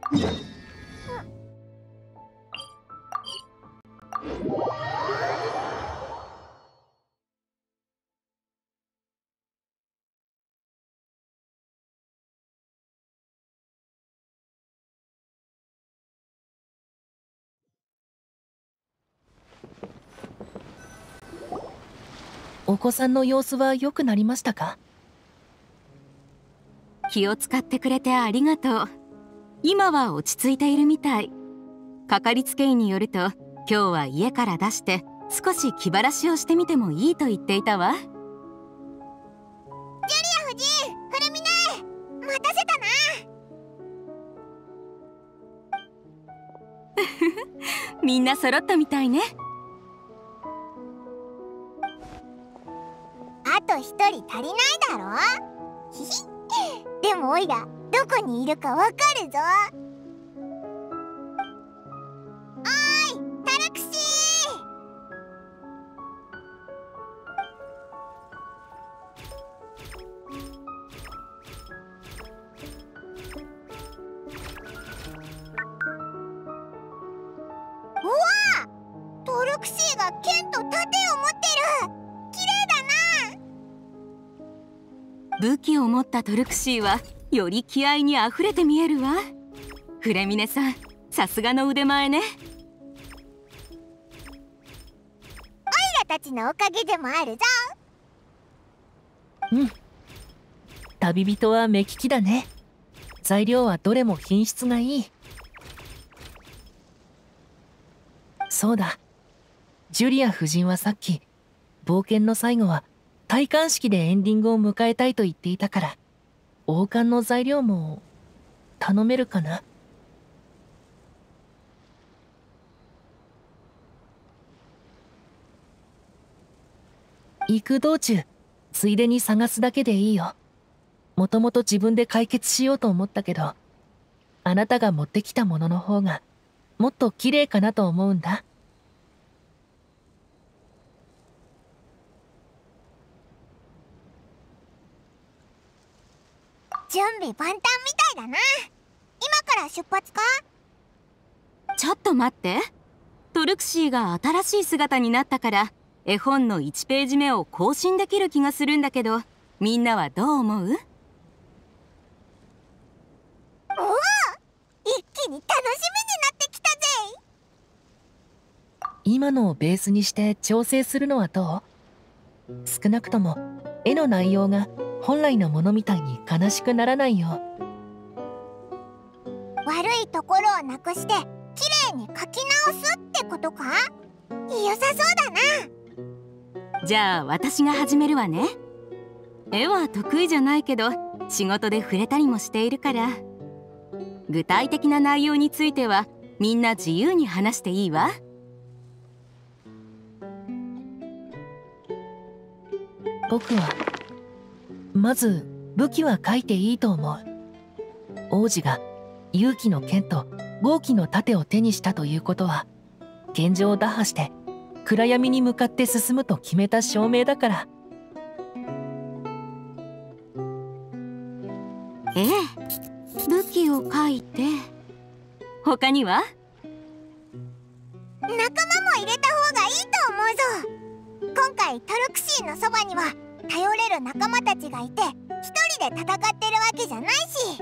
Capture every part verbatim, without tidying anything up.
お子さんの様子は良くなりましたか？ 気を使ってくれてありがとう。今は落ち着いているみたい。かかりつけ医によると、今日は家から出して少し気晴らしをしてみてもいいと言っていたわ。ジュリア夫人、フルミネ、待たせたな。みんな揃ったみたいね。 あと一人足りないだろ。ひひでもオイラどこにいるかわかるぞ。おーい、タラクシー。うわあ、トルクシーが剣と盾を持ってる。 武器を持ったトルクシーはより気合にあふれて見えるわ。フレミネさん、さすがの腕前ね。 オイラたちのおかげでもあるぞ。 うん、旅人は目利きだね。材料はどれも品質がいい。そうだ、ジュリア夫人はさっき冒険の最後は戴冠式でエンディングを迎えたいと言っていたから、王冠の材料も頼めるかな。行く道中ついでに探すだけでいいよ。もともと自分で解決しようと思ったけど、あなたが持ってきたものの方がもっと綺麗かなと思うんだ。 準備万端みたいだな。今から出発か？ ちょっと待って。トルクシーが新しい姿になったから絵本のいちページ目を更新できる気がするんだけど、みんなはどう思う？おお、 一気に楽しみになってきたぜ。 今のをベースにして調整するのはどう？少なくとも絵の内容が本来のものみたいに悲しくならないよ。 悪いところをなくしてきれいに描き直すってことか？良さそうだな。じゃあ私が始めるわね。絵は得意じゃないけど仕事で触れたりもしているから、具体的な内容についてはみんな自由に話していいわ。 僕はまず武器は書いていいと思う。王子が勇気の剣と豪気の盾を手にしたということは、現状を打破して暗闇に向かって進むと決めた証明だから。 ええ、武器を書いて、他には？ 仲間も入れた方がいいと思うぞ。今回トルクシーのそばには頼れる仲間たちがいて、一人で戦ってるわけじゃないし。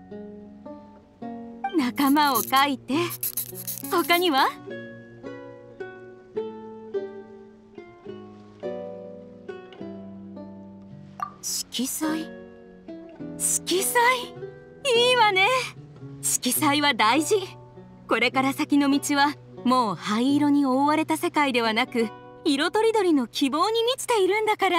仲間を書いて、他には？色彩？色彩いいわね。色彩は大事。これから先の道はもう灰色に覆われた世界ではなく、色とりどりの希望に満ちているんだから。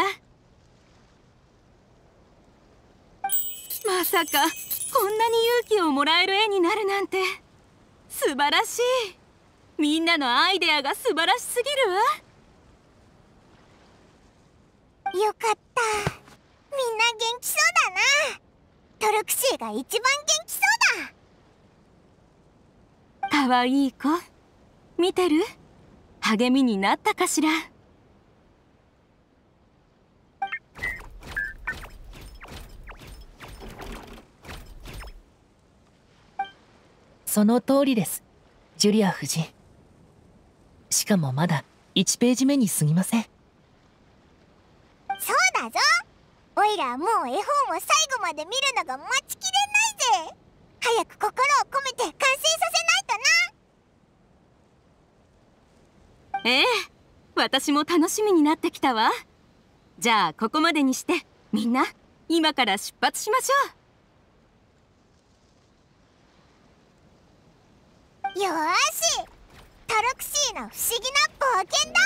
まさかこんなに勇気をもらえる絵になるなんて素晴らしい。みんなのアイデアが素晴らしすぎるわ。よかった。みんな元気そうだな。トルクシーが一番元気そうだ。 かわいい子見てる？励みになったかしら。 その通りです、ジュリア夫人。しかもまだいちページ目に過ぎません。 そうだぞ。おいらもう絵本を最後まで見るのが待ちきれないぜ。早く心を込めて完成させないとな。 ええ、私も楽しみになってきたわ。じゃあここまでにしてみんな今から出発しましょう。よーし、トロクシーの不思議な冒険だ。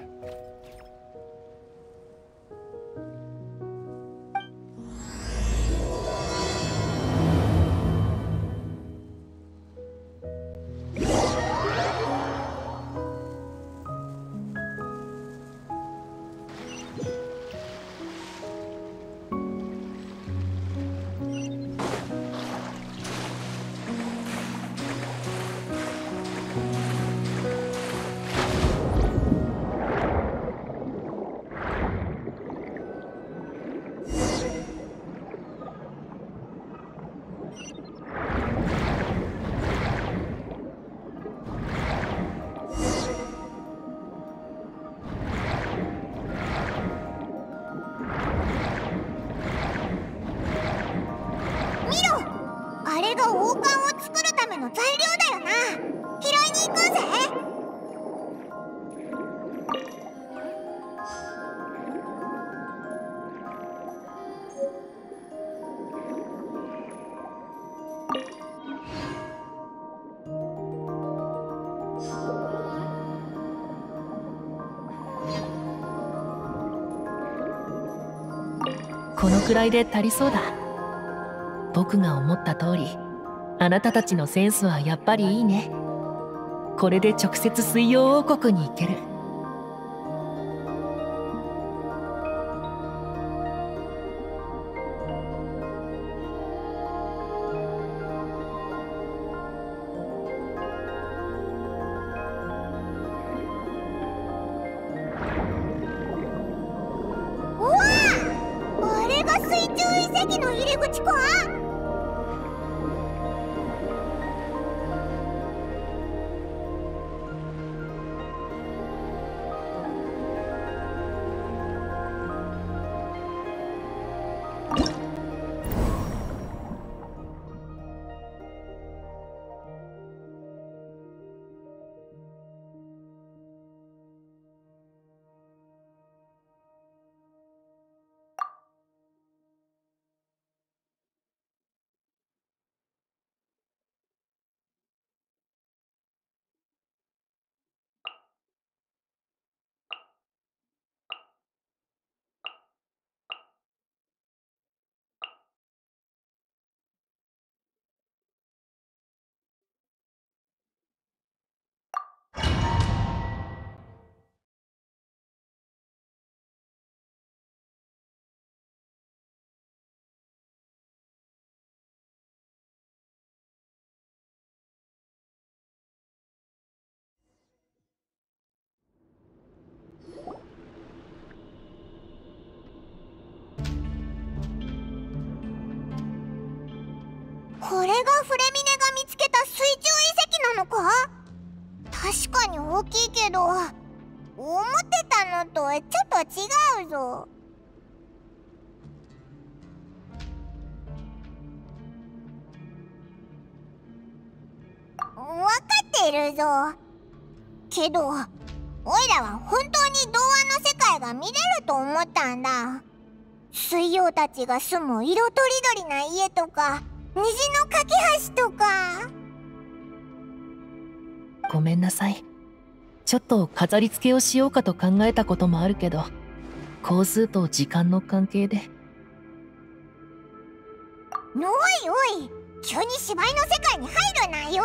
あれが王冠を作るための材料だよな。拾いに行こうぜ。 このくらいで足りそうだ。僕が思った通り、あなたたちのセンスはやっぱりいいね。これで直接水曜王国に行ける。 うわあ、あれが水中遺跡の入り口か。これがフレミネが見つけた水中遺跡なのか。確かに大きいけど、思ってたのとはちょっと違うぞ。分かっているぞ。けどオイラは本当に童話の世界が見れると思ったんだ。水妖たちが住む色とりどりな家とか、虹の架け橋とか。 ごめんなさい。ちょっと飾り付けをしようかと考えたこともあるけど、工数と時間の関係で。 おいおい、急に芝居の世界に入るなよ。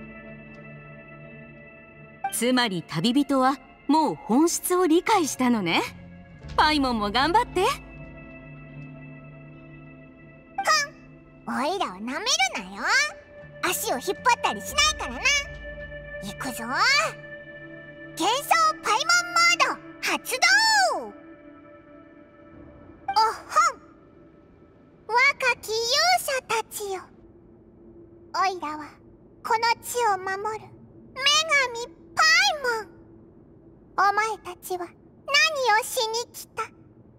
つまり旅人はもう本質を理解したのね。パイモンも頑張って。 オイラをなめるなよ。足を引っ張ったりしないからな。行くぞ。幻想パイモンモード発動。おっほん、若き勇者たちよ。オイラはこの地を守る女神パイモン。お前たちは何をしに来た？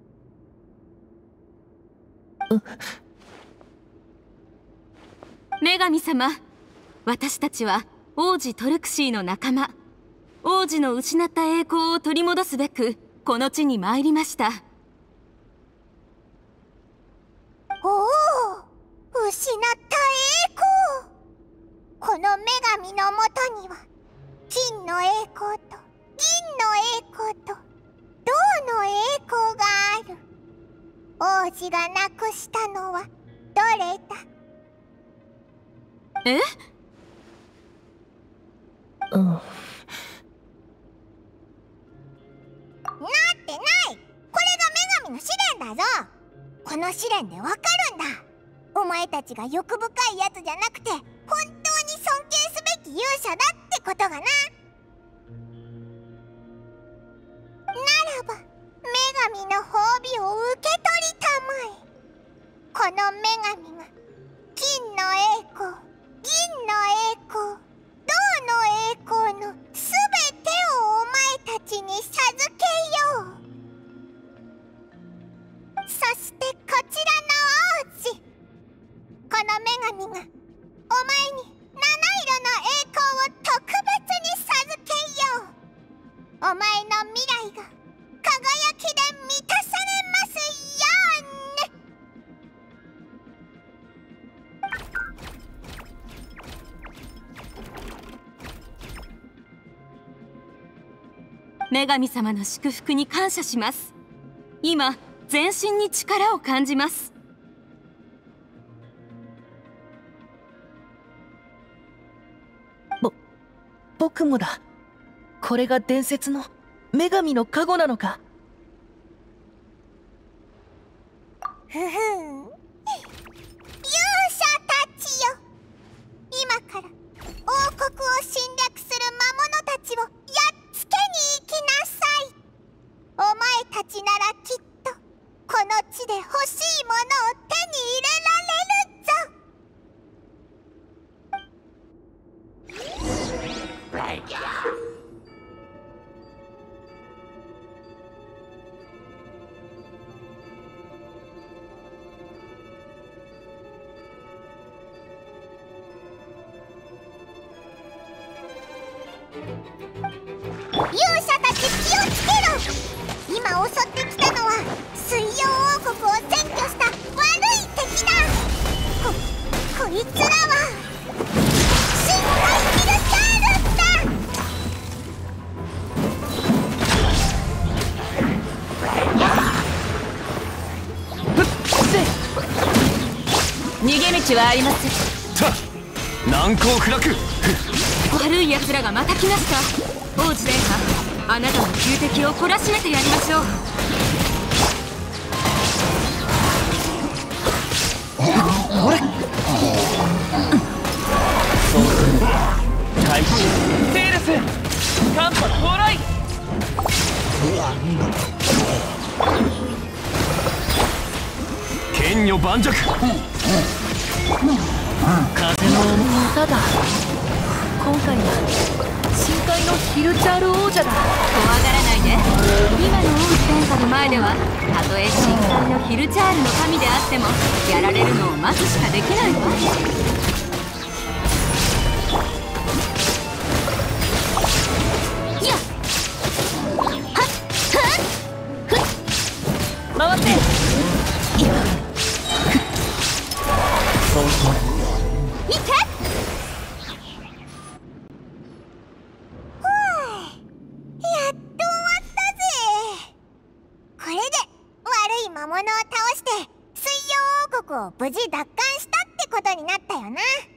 女神様、私たちは王子トルクシーの仲間。王子の失った栄光を取り戻すべくこの地に参りました。 おお、失った栄光。この女神のもとには金の栄光と銀の栄光と銅の栄光がある。王子がなくしたのはどれだ？ え？ うん。 なってない。これが女神の試練だぞ。この試練でわかるんだ。お前たちが欲深いやつじゃなくて本当に尊敬すべき勇者だってことがな。ならば女神の褒美を受け取りたまえ。この女神が金の栄光、銀の栄光、銅の栄光のすべてをお前たちに授けよう。そしてこちらの王子、この女神がお前に七色の栄光を特別に授けよう。お前の未来が輝きで満たされますようね。女神様の祝福に感謝します。今全身に力を感じます。 ぼ僕もだ。これが伝説の女神の加護なのか？ ふふん、勇者たちよ、今から王国を侵略する魔物たちをやっつけに行きなさい。お前たちならきっとこの地で欲しいものを手に入れられるぞ。勇者たち気をつけろ。今襲ってきたのは水曜王国を占拠した悪い敵だ。こ、こいつらは深海ミルサールだ。 逃げ道はありません。 難攻不落。 悪い奴らがまた来ました。王子殿下、あなたの仇敵を懲らしめてやりましょう。 俺開始。セールス寒波到来。剣女盤石。 風の歌だ。今回は深海のヒルチャール王者だ。 怖がらないで。今の王子殿下の前ではたとえ深海のヒルチャールの神であってもやられるのを待つしかできないわ。やっはっはっふっ回って。 見て。 魔物を倒して水曜王国を無事奪還したってことになったよな。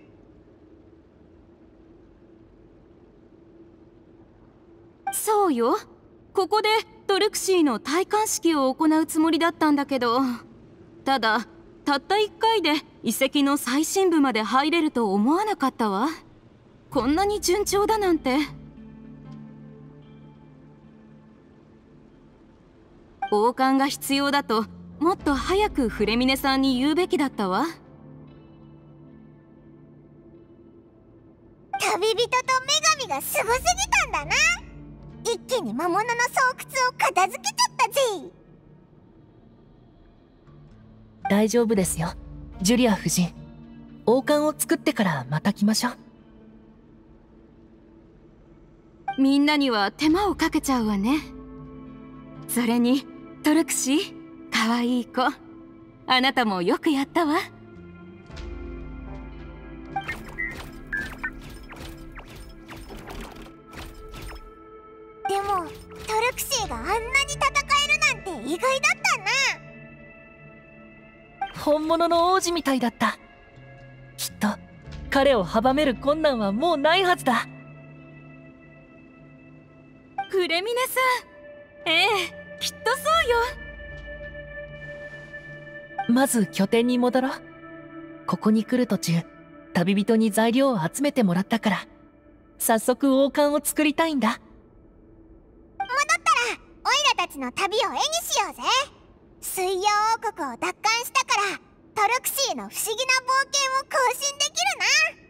そうよ。ここでトルクシーの戴冠式を行うつもりだったんだけど、ただたったいっかいで遺跡の最深部まで入れると思わなかったわ。こんなに順調だなんて。王冠が必要だともっと早くフレミネさんに言うべきだったわ。 旅人と女神がすごすぎたんだな。一気に魔物の巣窟を片付けちゃったぜ。 大丈夫ですよ、ジュリア夫人。王冠を作ってからまた来ましょう。 みんなには手間をかけちゃうわね。それにトルクシー、かわいい子、あなたもよくやったわ。 でもトルクシーがあんなに戦えるなんて意外だったな。 本物の王子みたいだった。きっと彼を阻める困難はもうないはずだ。 フレミネさん、ええ、きっとそうよ。 まず拠点に戻ろう。ここに来る途中、旅人に材料を集めてもらったから、早速王冠を作りたいんだ。 戻ったらオイラたちの旅を絵にしようぜ。水曜王国を奪還したからトルクシーの不思議な冒険を更新できるな。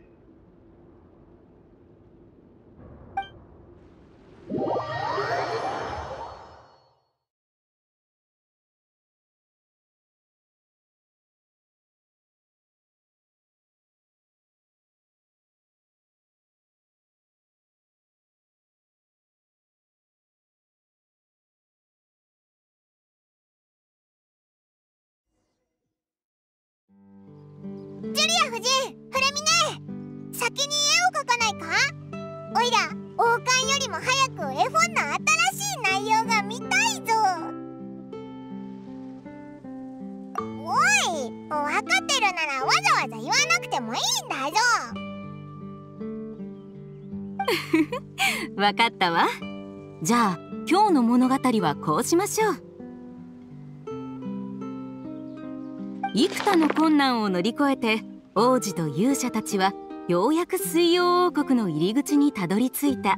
ジュリア夫人、フレミネ、先に絵を描かないか。おいら王冠よりも早く絵本の新しい内容が見たいぞ。おい、分かってるならわざわざ言わなくてもいいんだぞ。 わかったわ。じゃあ今日の物語はこうしましょう。幾多の困難を乗り越えて王子と勇者たちはようやく水曜王国の入り口にたどり着いた。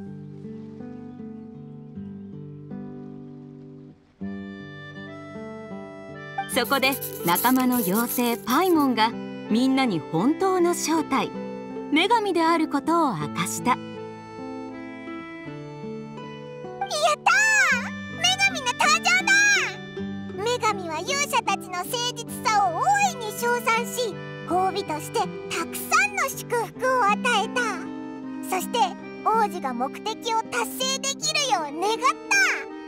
そこで仲間の妖精パイモンがみんなに本当の正体、女神であることを明かした。 やったー、女神の登場だ。女神は勇者たちの誠実さを大いに称賛し、褒美としてたくさんの祝福を与えた。そして王子が目的を達成できるよう願った。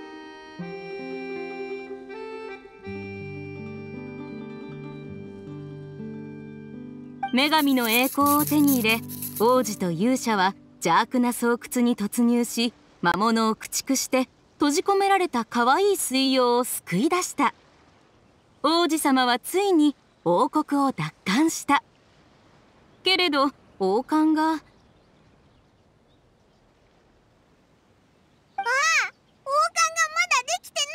女神の栄光を手に入れ、王子と勇者は邪悪な巣窟に突入し、魔物を駆逐して閉じ込められた可愛い水妖を救い出した。王子様はついに王国を奪還した。けれど王冠が、ああ、 王冠がまだできて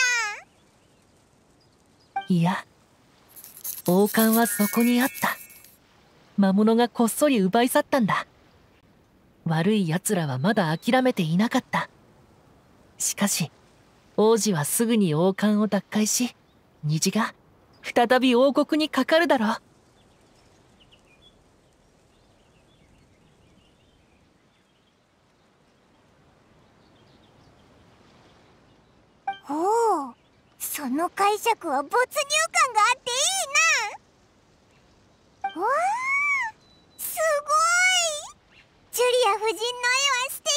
ないんだ。 いや、王冠はそこにあった。魔物がこっそり奪い去ったんだ。悪い奴らはまだ諦めていなかった。しかし王子はすぐに王冠を奪回し、虹が再び王国にかかるだろう。 おお、その解釈は没入感があっていいな。わあ、すごい。ジュリア夫人の絵は素敵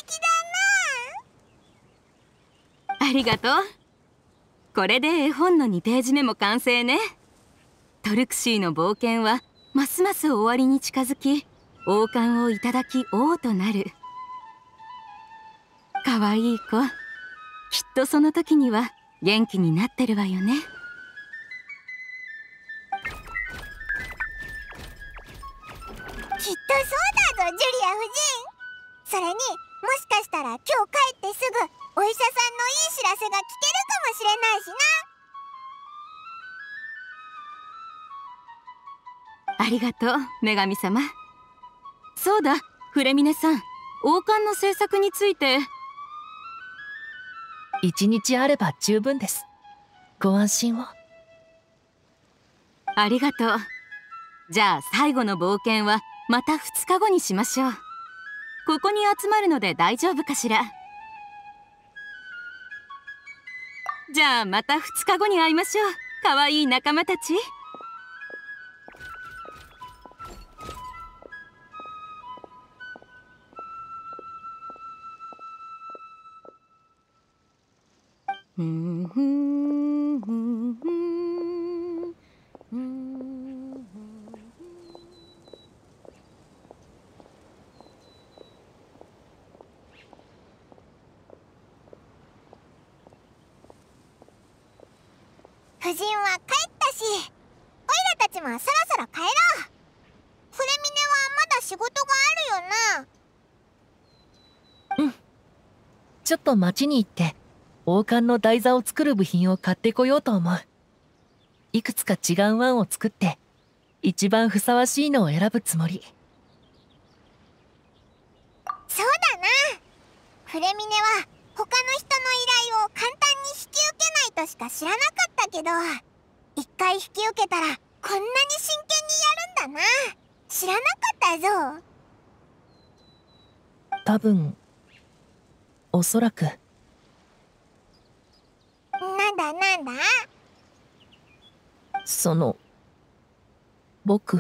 だな。 ありがとう。これで絵本のにページ目も完成ね。トルクシーの冒険はますます終わりに近づき、王冠をいただき王となる。かわいい子、きっとその時には元気になってるわよね。 きっとそうだぞ、ジュリア夫人。それに、もしかしたら今日帰ってすぐお医者さんのいい知らせが聞けるかもしれないしな。 ありがとう、女神様。そうだ、フレミネさん、王冠の制作について。 一日あれば十分です。ご安心を。 ありがとう。じゃあ最後の冒険はまたふつかごにしましょう。 ここに集まるので大丈夫かしら。じゃあまたふつかごに会いましょう、かわいい仲間たち。うんふんふんふんふん。 夫人は帰ったし、オイラたちもそろそろ帰ろう。フレミネはまだ仕事があるよな。 うん。ちょっと町に行って王冠の台座を作る部品を買ってこようと思う。いくつか違う案を作って一番ふさわしいのを選ぶつもり。 そうだな。フレミネは他の人の依頼を簡単に引き受けないとしか知らなかったけど、一回引き受けたらこんなに真剣にやるんだな。知らなかったぞ。 多分おそらく。 なんだなんだ。 その僕。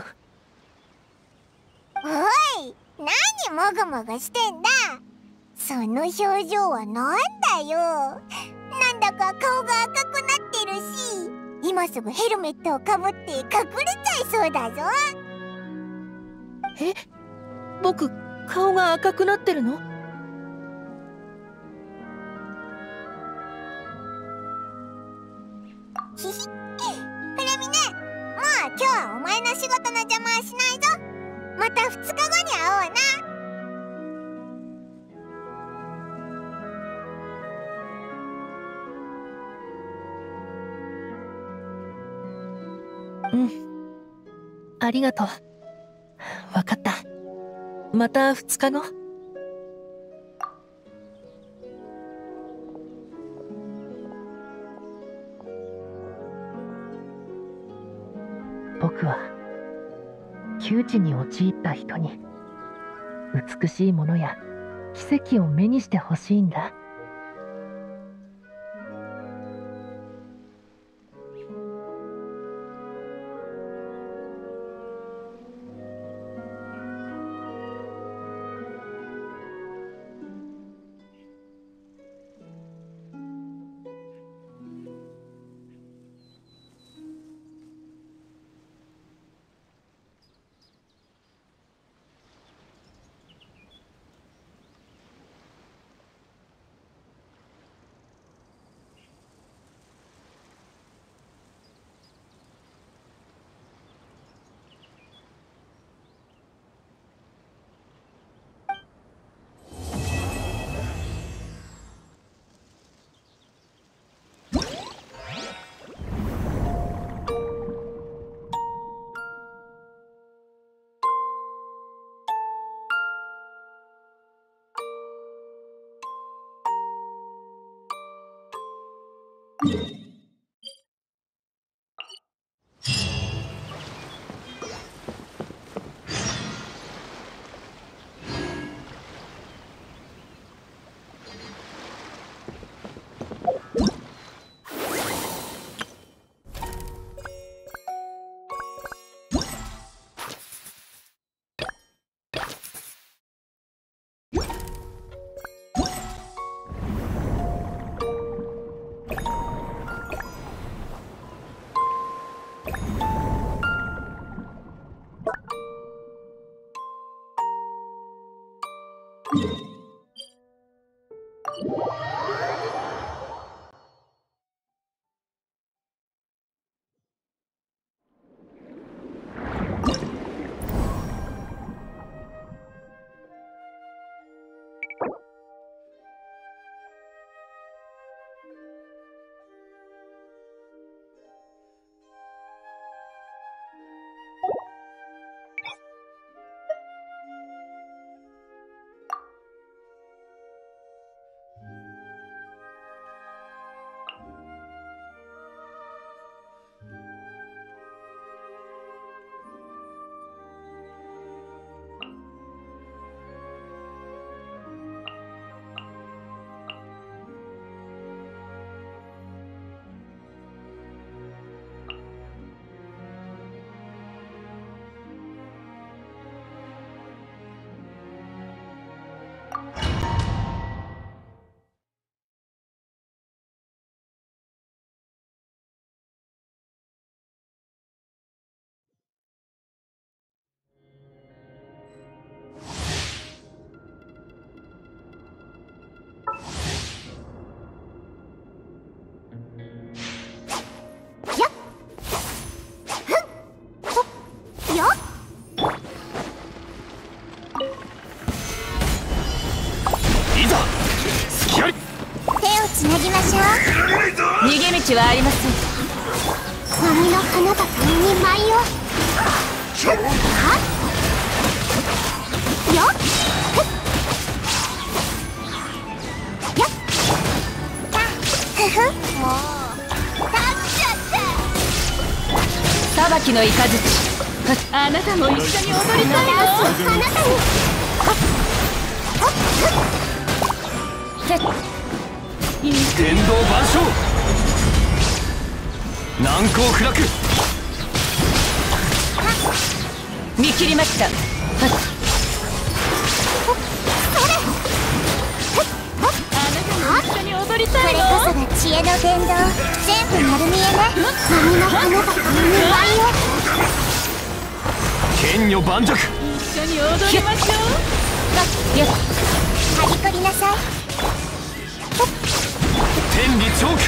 おい、何もぐもぐしてんだ。その表情はなんだよ。なんだか顔が赤くなってるし、今すぐヘルメットをかぶって隠れちゃいそうだぞ。 え、僕顔が赤くなってるの？ ひひ、フレミネ、もう今日はお前の仕事の邪魔はしないぞ。またふつかごに会おうな。 うん、ありがとう。わかった。またふつかご。僕は窮地に陥った人に美しいものや奇跡を目にしてほしいんだ。 つなぎましょう。 逃げ道はありません。 波の花が共に舞いを。はっよっよっふふもう立っちゃった裁きの雷。あなたも一緒に踊りたいの。 あなたにいい天道万象難攻不落。 見切りました。 それあなたも一緒に踊りたいの。 これこそが知恵の伝道。全部丸見えね。波の花が共に舞いを。 剣女盤石。 一緒に踊りましょう。 よっはりこりなさい。 天理チョーク。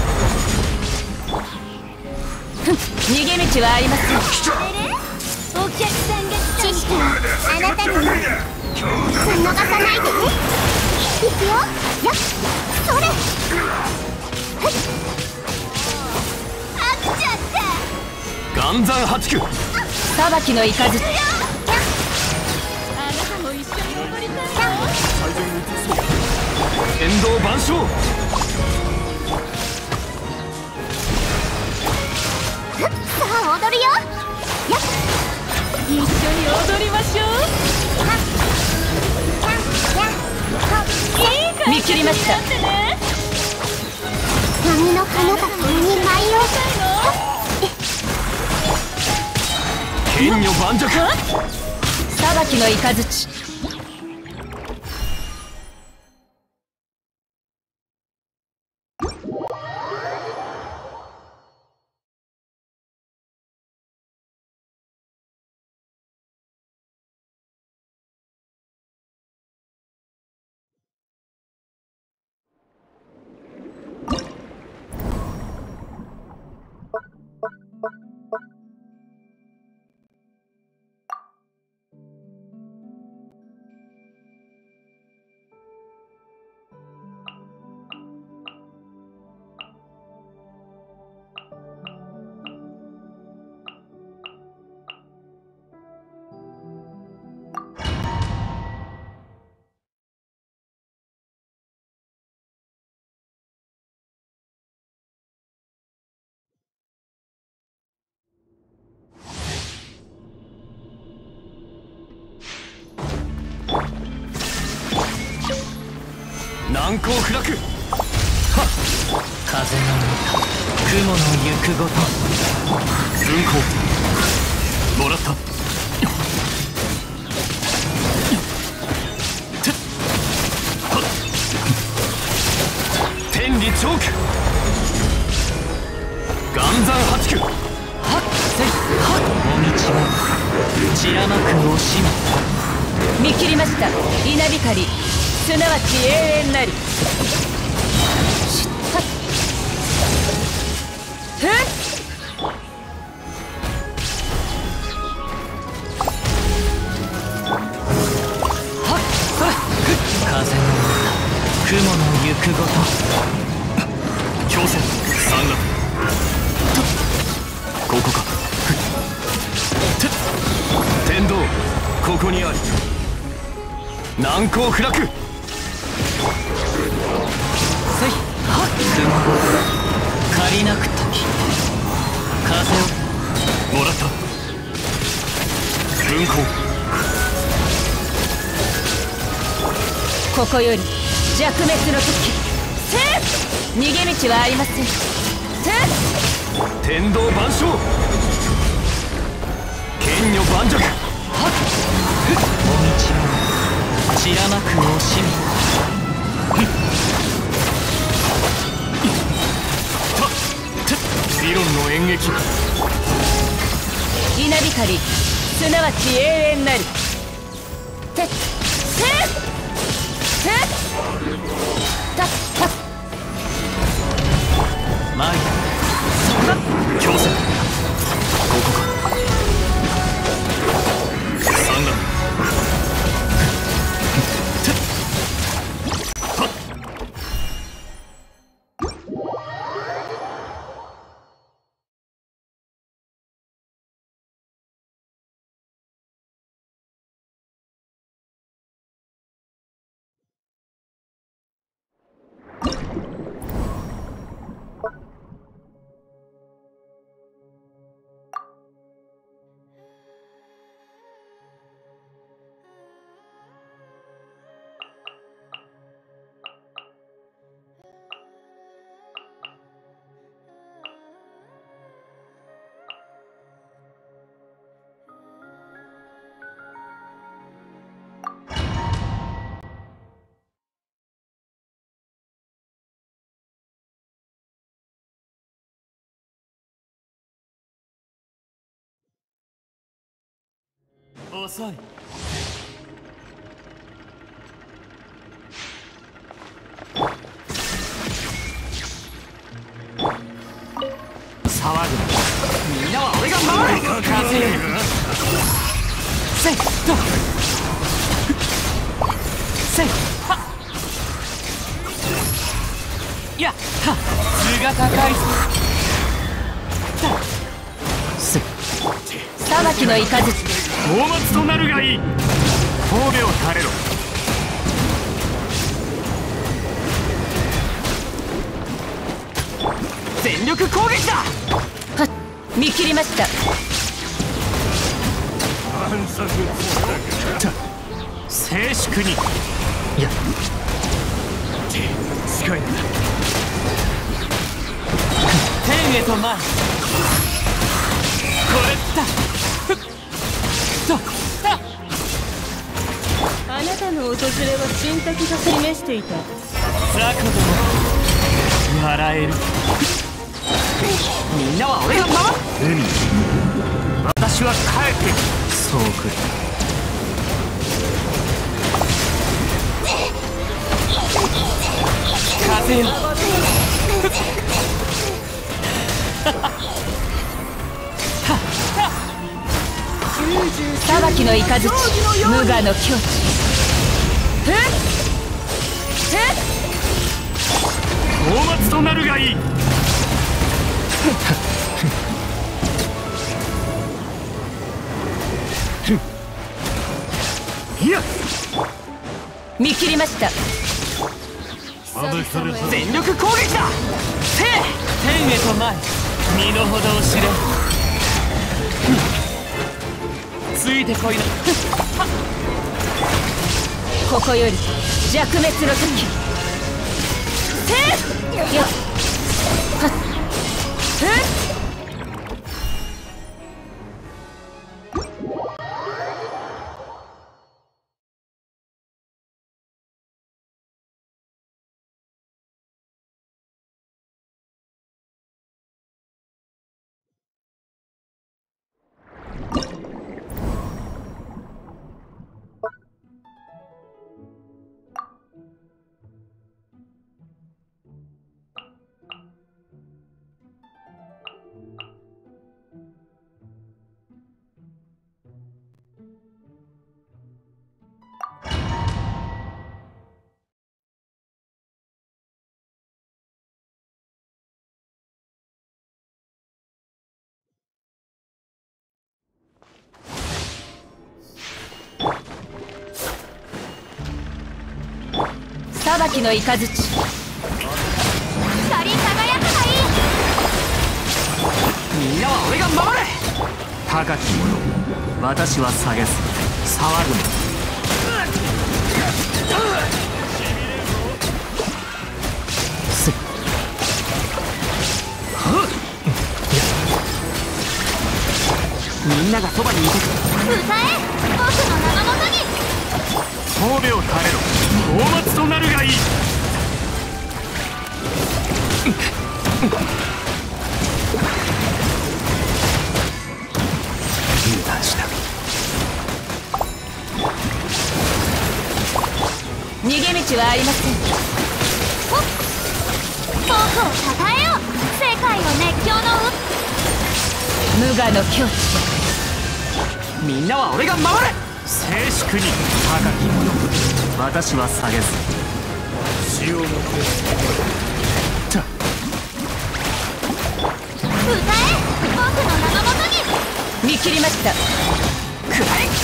逃げ道はありません。 お客さんが知識はあなたにも。逃さないでね。いくよ。やっそれふっ飽きちゃった。 岩山八九。 裁きの雷。 やっあなたも一緒に踊りたいの。 天道万象。 さあ踊るよ。やっ一緒に踊りましょう。見切りました。 波の花が共に舞いを。 剣女盤石。 裁きの雷。 難攻不落。はっ風の歌雲の行くごと運行もらった。てっはっ天理チョーク。岩山八九。 はっせいはっお道は散らまく惜しみ。 見切りました。稲光すなわち永遠なり。はっふっはっそれふっ風の歌雲の行くごと強戦三落。ここか。てっ天道ここにあり。難攻不落。 せいはっ雲借りなく時風をもらった。運行ここより弱滅の時。せっ逃げ道はありません。せっ天道万象。剣女盤石。 はっふっお道は散らまく惜しみ。 たって理論の演劇。 稲光すなわち永遠なり。てっせっせったった参る強戦ここか。三落。てっはっ遅い。騒ぐな。みんなは俺が守る。風よ。せいとせいはっやっは図が高いぞ。せい裁きの雷。 大末となるがいい。神戸を垂れろ。全力攻撃だ。 はっ見切りました。 静粛に。いや近いな。天へと前。これだ。ふっとだ。 あなたの訪れは神滝が示していた。 雑魚でも笑える。みんなは俺が守る。海私は帰ってそうくる。風よ。 裁きの雷。無我の境地。えっえっ大末となるがいい。いや見切りました。 全力攻撃だ。せい天へと前。身の程を知れ。ついてこいな。 ここより弱滅の時。せいやっはっえっ裁きの雷。 光り輝くがいい。 みんなは俺が守れ。高き者私は下げず騒ぐな。せっみんながそばにいてくれ。 歌え僕の名のもとに。 神戸を垂れろ。大末となるがいい。油断した。 逃げ道はありません。 僕を称えよ。世界を熱狂の無我の境地。 みんなは俺が守れ。静粛に。高き者私は下げず死をもってた。 歌え僕の名のもとに。 見切りました。 くらえ。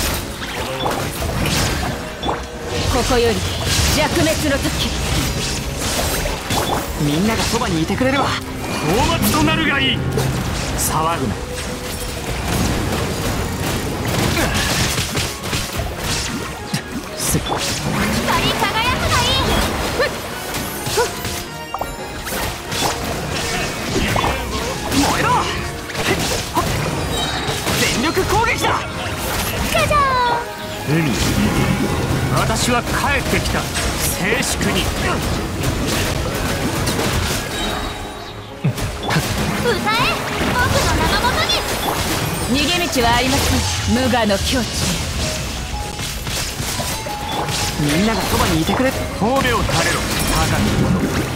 ここより弱滅の時。 みんながそばにいてくれれば大末となるがいい。騒ぐな。 光り輝くがいい。 燃えろ。全力攻撃だ。 じゃじゃーん。 海私は帰ってきた。静粛に。 歌え僕の名のもとに。 逃げ道はありません。無我の境地。 みんながそばにいてくれ。 褒美を垂れろ高き者。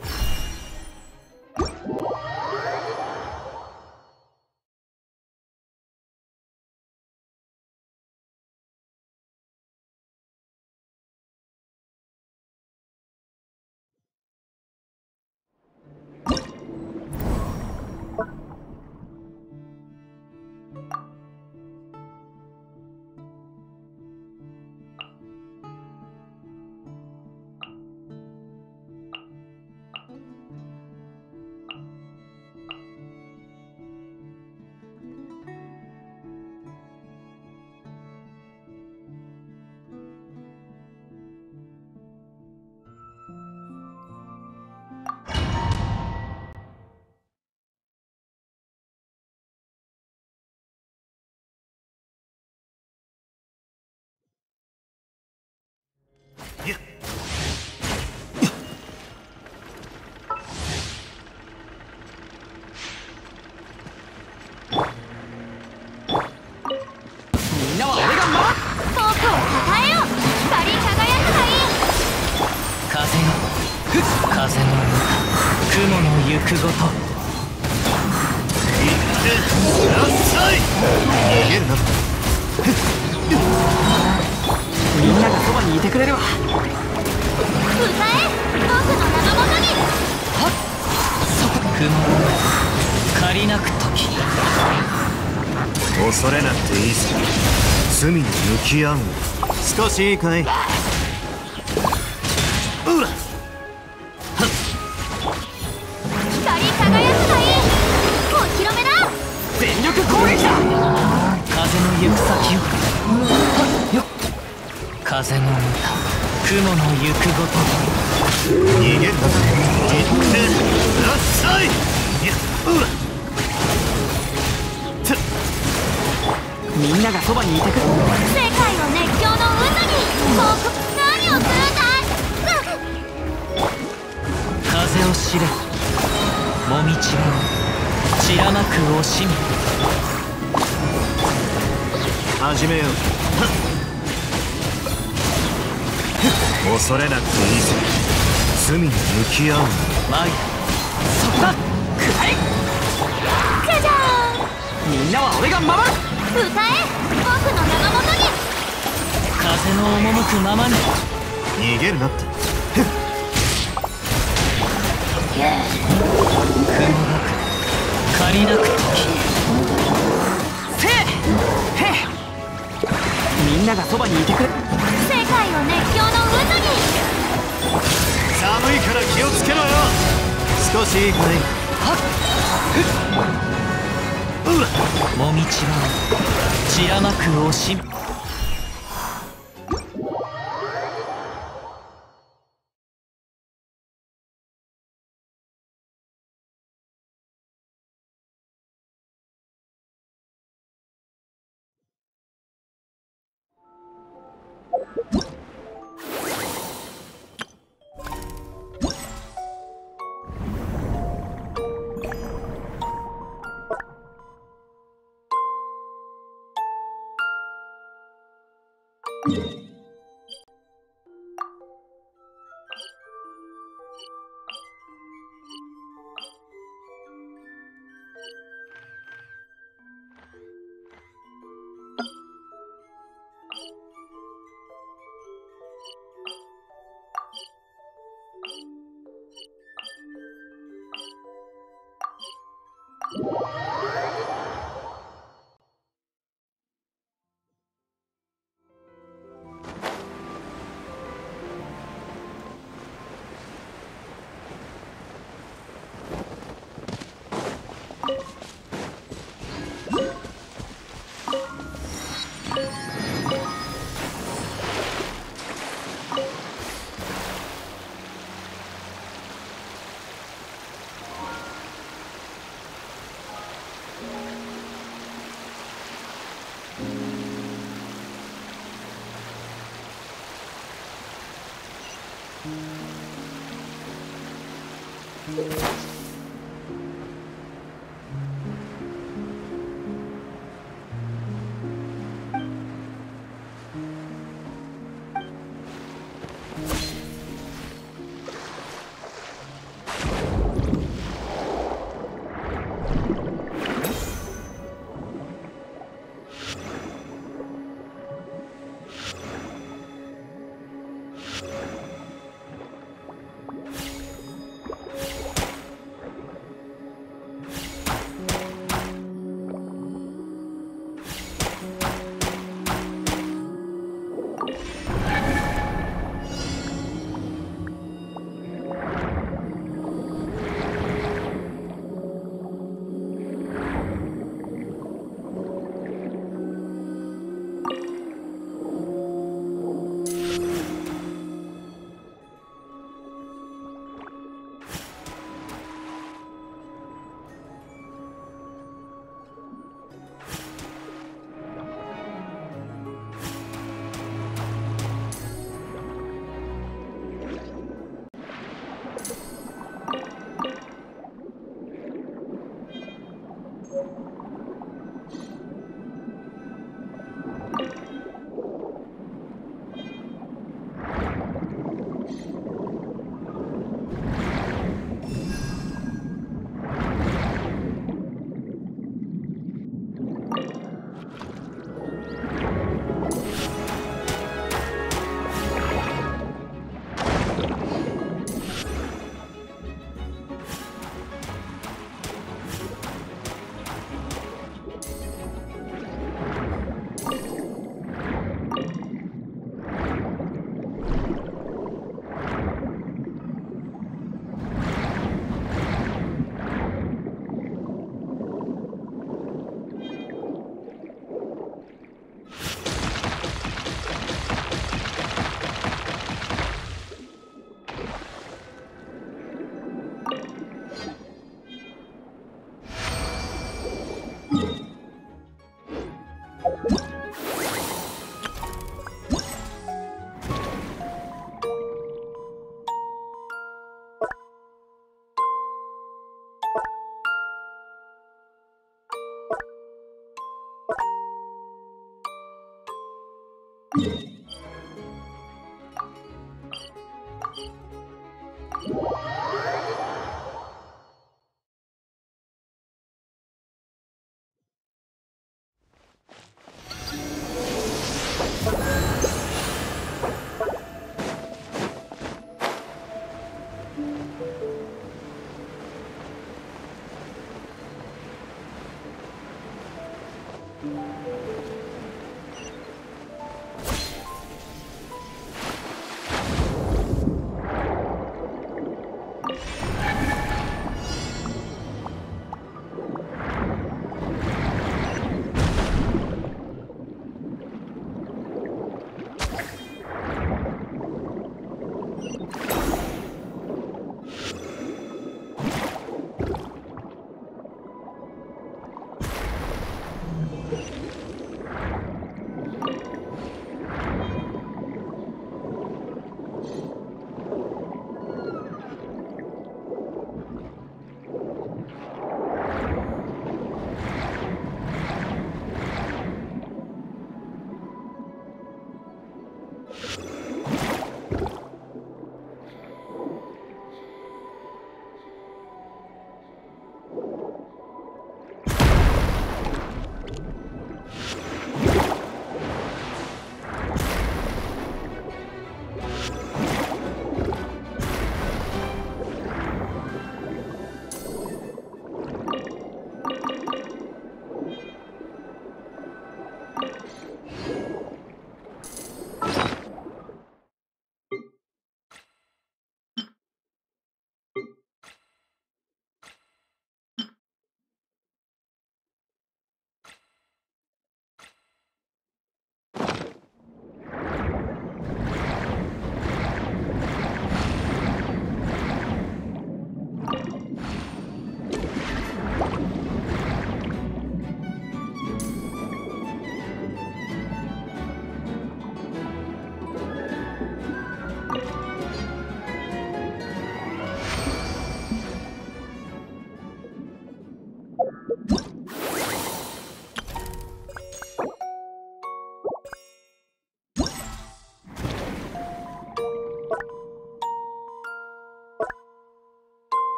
みんなは俺が守る。 僕を抱えよう。光り輝くがいい。 風よ風の雲の行くごと。 行ってなさい。逃げるな。 みんながそばにいてくれるわ。 歌え僕の名のもとに。 はっそこ雲の借りなく時。 恐れなくていいさ。罪に向き合うの。少しいいかい。うら光り輝くがいい。お披露目だ。 全力攻撃だ。 風の行く先よはっよ風の歌雲の行くごと。 逃げるな。行ってなさい。いやうらみんながそばにいてくれ。 世界を熱狂の渦に。僕何をするんだ。 風を知れもみちを散らまく惜しみ。 始めよう。恐れなくていいさ。罪に向き合うの。 マイそこだ。くらえ。 じゃじゃーん。 みんなは俺が守る。 歌え僕の名のもとに。 風の赴くままに。 逃げるなって。 雲がく借りなく時。 せえへえ。みんながそばにいてくれ。 世界を熱狂の渦に。 寒いから気をつけろよ。少しいいかい。 はっうらもみちは散らまく惜しみ。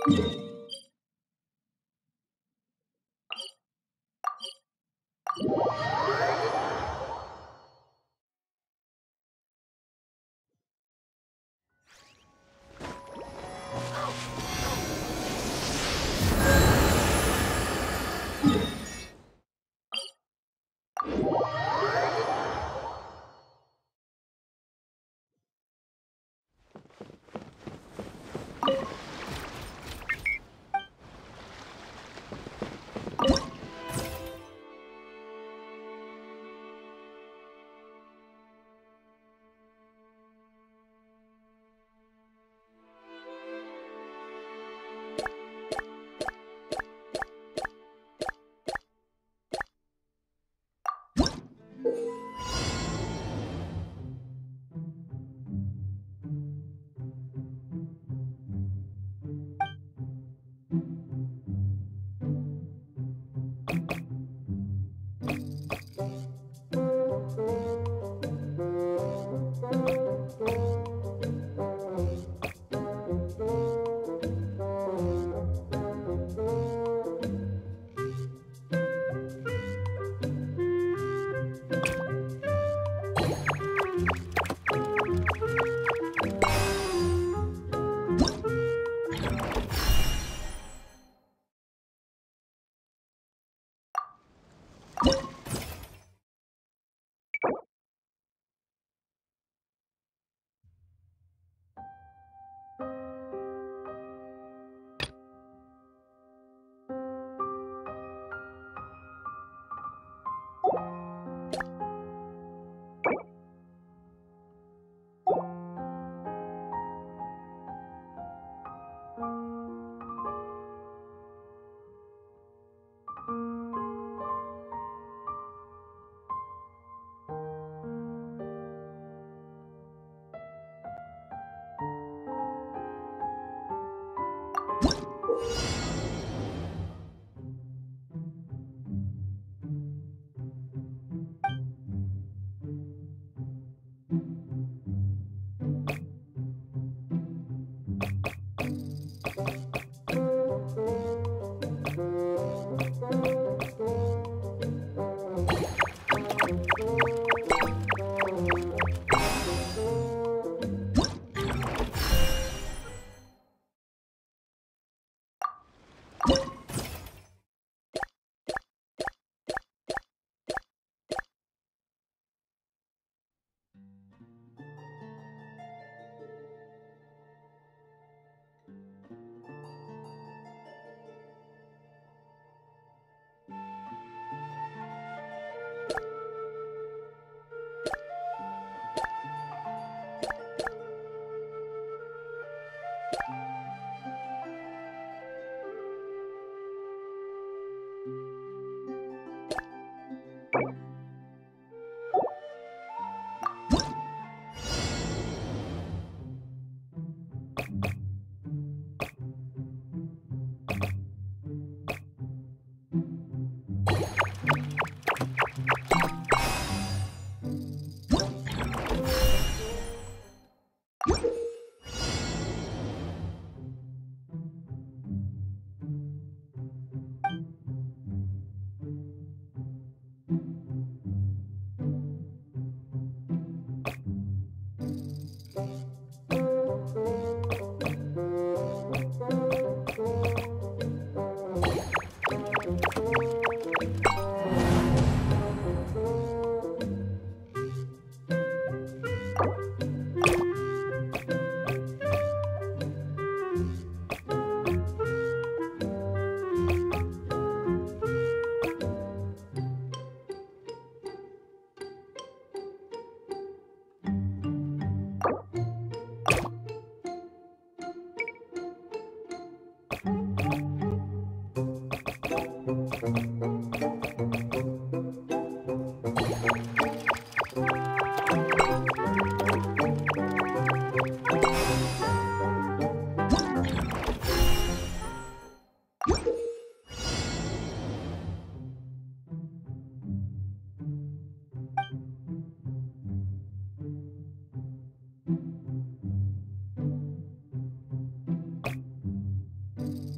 う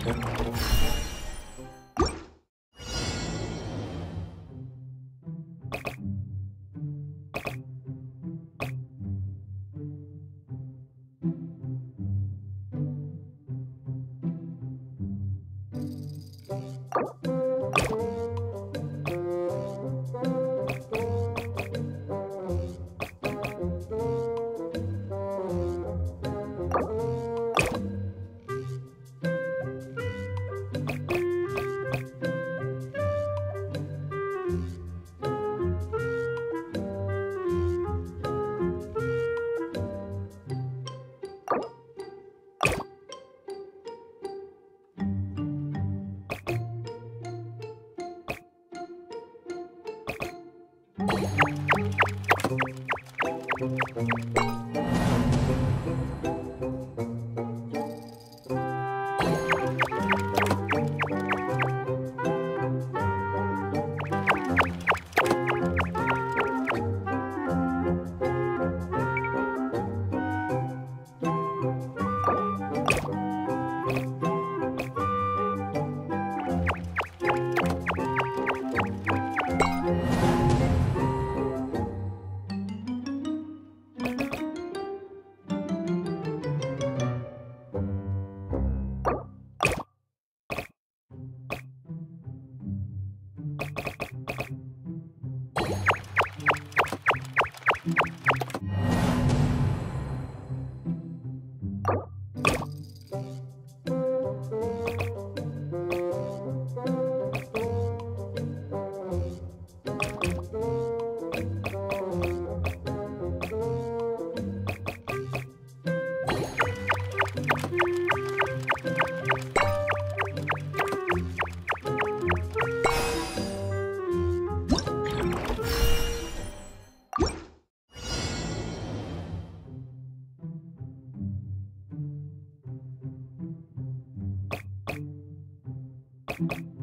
you